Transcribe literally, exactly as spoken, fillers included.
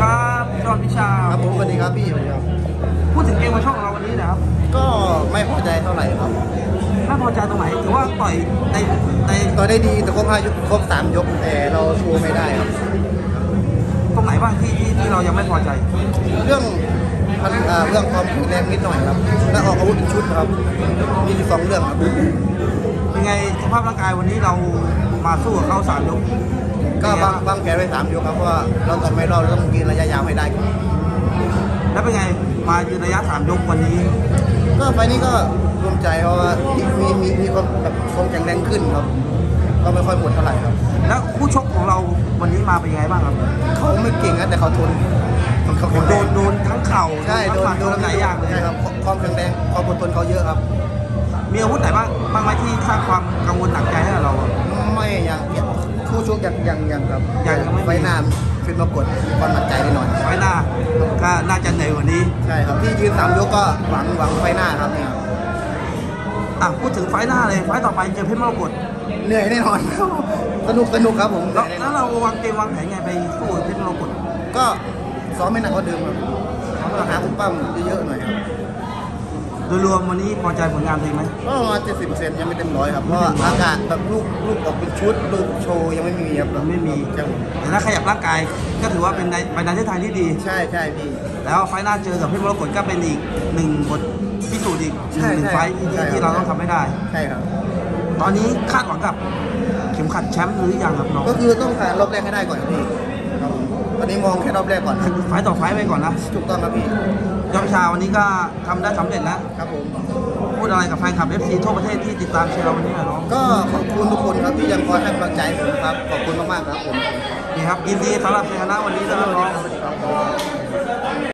ครับจอห์นวิชาครับผมสวัสดีครับพี่ครับพูดถึงเกมมาช่องเราวันนี้นะครับก็ไม่พอใจเท่าไหร่ครับไม่พอใจตรงไหนถือว่าต่อยในในต่อยได้ดีแต่ครบห้ายกครบสามยกแต่เราโชว์ไม่ได้ครับตรงไหนบ้างที่ที่ที่เรายังไม่พอใจเรื่องเรื่องความแรงนิดหน่อยครับและออกอาวุธเป็นชุดครับมีสองเรื่องครับเป็นไงสภาพร่างกายวันนี้เรามาสู้กับเขาสามยกก็วางวางแผนไว้สามยกครับเพราะว่าเราต่อไม่รอดเราต้องยืนระยะยาวให้ได้ครับแล้วเป็นไงมายืนระยะสามยกวันนี้ก็ไฟนี้ก็ภูมิใจเพราะว่ามีมีมีความแบบความแข็งแรงขึ้นครับก็ไม่ค่อยปวดเท่าไหร่ครับแล้วคู่ชกของเราวันนี้มาเป็นไงบ้างครับเขาไม่เก่งนะแต่เขาทนเขาโดนโดนทั้งเข่าใช่โดนโดนหลายอย่างเลยใช่ครับความแข็งแรงความอดทนเขาเยอะครับมีอาวุธไหนบ้างบ้างไหมที่สร้างความกังวลหนักใจให้เราไม่อย่างคู่ชกอย่างอย่างอย่างครับอย่างไฟหน้าขึ้นมากดความหนักใจนิดหน่อยไฟหน้าก็น่าจะเหนื่อยกว่านี้ใช่ครับที่ยืนสามยกก็หวังหวังไฟหน้าครับเนี่ยอ่ะพูดถึงไฟหน้าเลยไฟต่อไปเจอเพชรมรกตเหนื่อยแน่นอนสนุกสนุกครับผมแล้วเราวางเกมวางแผนไงไปสู้เพชรมรกตก็ซ้อมไม่หนักก็เดิมครับก็หาคุณปั้มเยอะๆหน่อยครับโดยรวมวันนี้พอใจผลงานตัวเองไหมก็ประมาณเจ็ดสิบเปอร์เซ็นต์ยังไม่เต็มร้อยครับเพราะอากาศแบบลูกลูกออกเป็นชุดลูกโชว์ยังไม่มีครับไม่มีแต่ถ้าขยับร่างกายก็ถือว่าเป็นไปในทิศทางที่ดีใช่ใช่พี่แล้วไฟหน้าเจอกับเพชรมรกตก็เป็นอีกหนึ่งบทพิสูจน์อีกหนึ่งไฟที่เราต้องทำให้ได้ใช่ครับตอนนี้คาดหวังกับเข็มขัดแชมป์หรือยังครับน้องก็คือต้องผ่านรอบแรกให้ได้ก่อนครับพี่ตอนนี้มองแค่รอบแรกก่อนไฟต่อไฟไปก่อนนะถูกต้องครับพี่ยอดชาวันนี้ก็ทำได้สำเร็จแล้วครับผมพูดอะไรกับแฟนคลับ เอฟ ซี ทั่วประเทศที่ติดตามเชียร์เราวันนี้หน่อยน้องก็ขอบคุณทุกคนครับที่ยังคอยให้กำลังใจผมครับขอบคุณมากๆครับผมดีครับยินดีสำหรับชัยชนะวันนี้นะครับน้อง